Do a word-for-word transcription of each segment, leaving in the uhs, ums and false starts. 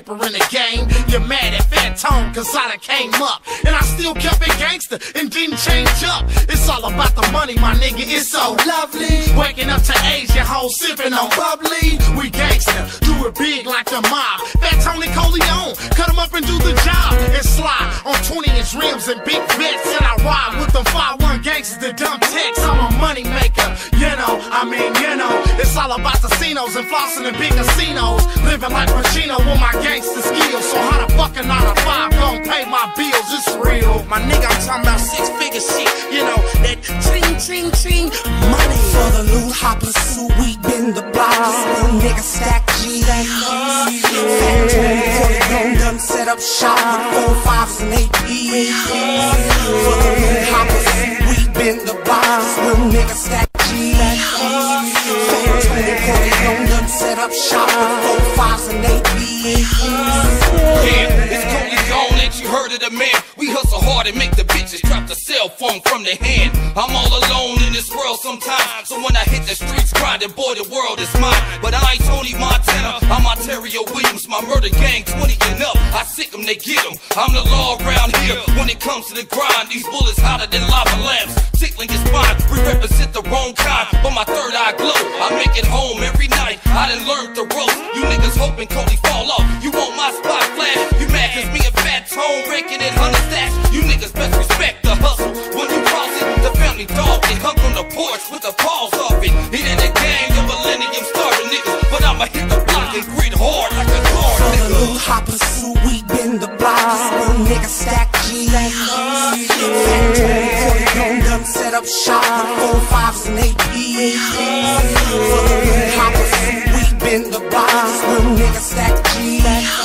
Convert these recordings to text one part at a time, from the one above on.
paper in the game. You're mad at Fat Tone cause I done came up, and I still kept it gangster and didn't change up. It's all about the money, my nigga, it's so lovely. Waking up to Asian hoes sipping on bubbly. We gangster, do it big like the mob. Fat Tony Coleone, cut him up and do the job. And slide on twenty inch rims and big vets. And I ride with them five one gangsters that dump texts. I'm a money maker, you know, I mean, you know. It's all about the casinos and flossing in big casinos. Living like Pacino with my gangster skills. So how the fuck a nine to five gon' pay my bills? It's real. My nigga, I'm talking about six figure shit. You know, that ching, ching, ching money. For the loot hoppers who we been the block. Real nigga stack G. Fat twenty Coleone done set up shop with four fives and eight P's. For the loot hoppers who we been the block. Real nigga stack G. Fat twenty Coleone done set up shop with four fives and eight P's. Yeah, it's Coleone, ain't you heard of the man? We hustle hard and make the bitches drop the cell phone from their hand. I'm all alone in this world sometimes, so when I hit the streets grinding, boy, the world is mine. But I ain't Tony Montana, I'm Ontario Williams. My murder gang, twenty and up, I sick them, they get them. I'm the law around here when it comes to the grind. These bullets hotter than lava lamps, tickling your spine. We represent the wrong kind, but my third eye glow. I make it home every night, I done learned the ropes. You niggas hoping Cody fall off, you want my spot flash. You mad cause me and Fat Tone raking in hundred stacks. You niggas best respect the hustle. When you cross it, the family dog get hung on the porch with the paws off it. He in the gang, the millennium starving niggas, but I'ma hit the block and grit hard like a guard. For the loot hoppers who we been the block. Real nigga stack G. Fat twenty Coleone done set up shop with four fives and eight P's. For the loot hoppers who we been the block. Real nigga stack G.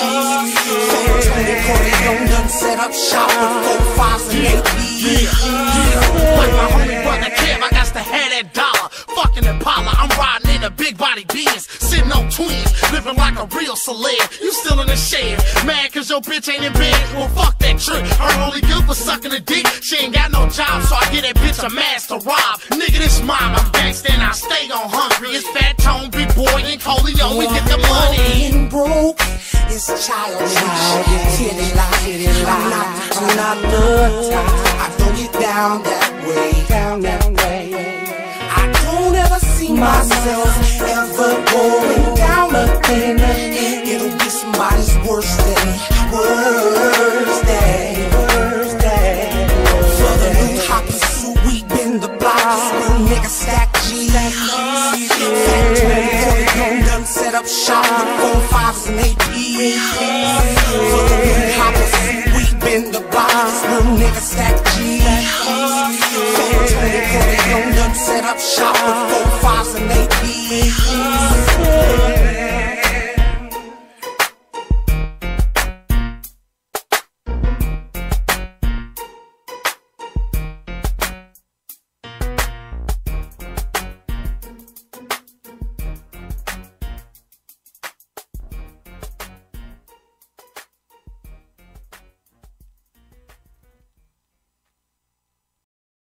Fat twenty Coleone done set up shop with four fives and eight P's. Like my homie brother Kev, I got to have that dollar. Fucking Impala, I'm riding in a big body Benz, sitting on twins, living like a real celeb. You still in the shed, mad cause your bitch ain't in bed? Well, fuck that trick. Her only good for sucking a dick. She ain't got no job, so I get that bitch a mask to rob. Nigga, this mom, I'm gangsta and I stay on hungry. It's Fat Tone, Big Boy, and Coleone. We get the money. Being broke is childish. Kitty like, I'm not, I'm not nuts. I don't get down that way. Down that way. I don't ever see myself ever going down again. It'll be somebody's worst day, worst day, worst day. For the loot hoppers who we been the block. Real nigga stack G. Fat twenty Coleone done set up shop with four fives and eight P's. For the loot hoppers who we been the block. Real nigga stack